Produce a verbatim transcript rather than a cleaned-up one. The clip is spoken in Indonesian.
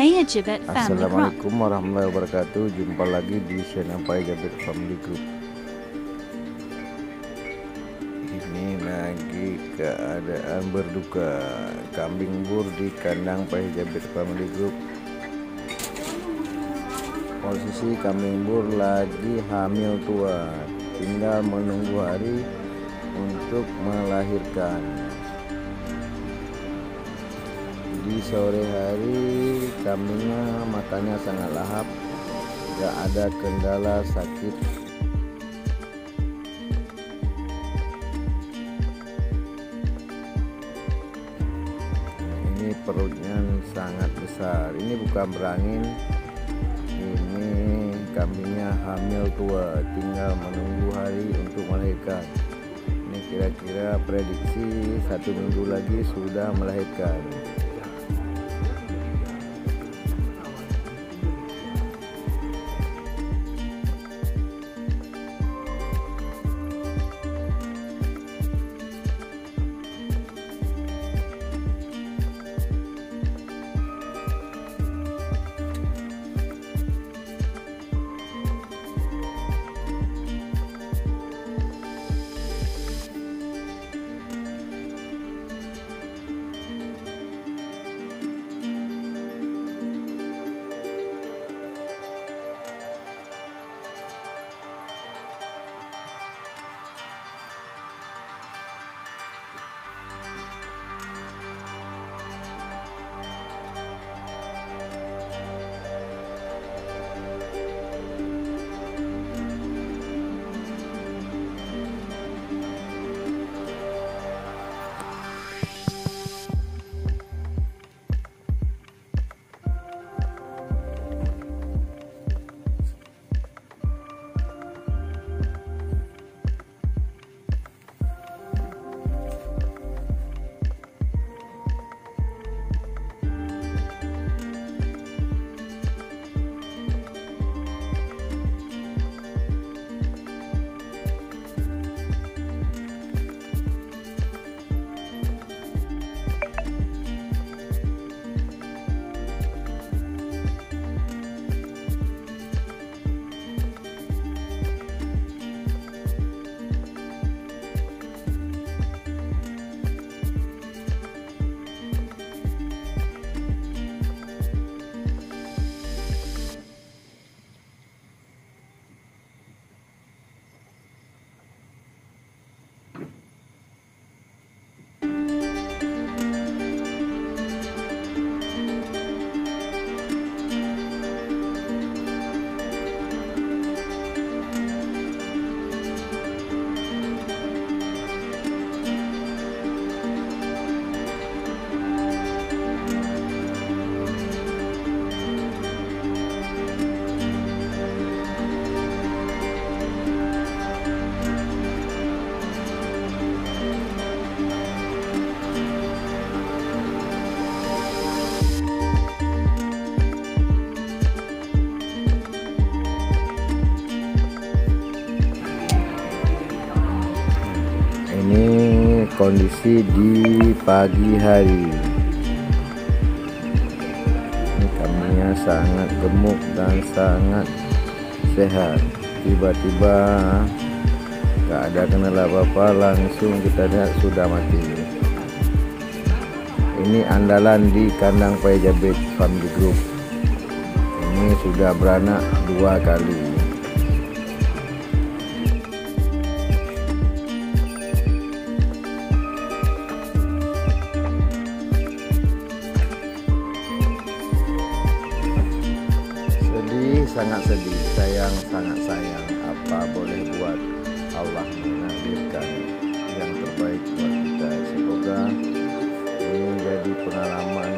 Payajabet Family Crop. Assalamualaikum warahmatullahi wabarakatuh. Jumpa lagi di channel Payajabet Family Group. Ini lagi keadaan berduka, kambing bur di kandang Payajabet Family Group. Posisi kambing bur lagi hamil tua, tinggal menunggu hari untuk melahirkan. Di sore hari kambingnya makannya sangat lahap, gak ada kendala sakit. Ini perutnya sangat besar, ini bukan berangin, ini kambingnya hamil tua, tinggal menunggu hari untuk melahirkan. Ini kira-kira prediksi satu minggu lagi sudah melahirkan. Ini kondisi di pagi hari. Ini kambingnya sangat gemuk dan sangat sehat. Tiba-tiba gak ada kendala apa-apa, langsung kita lihat sudah mati. Ini andalan di kandang Payajabet Family Group. Ini sudah beranak dua kali. Sangat sedih, sayang, sangat sayang. Apa boleh buat, Allah menakdirkan yang terbaik buat kita. Semoga ini menjadi pengalaman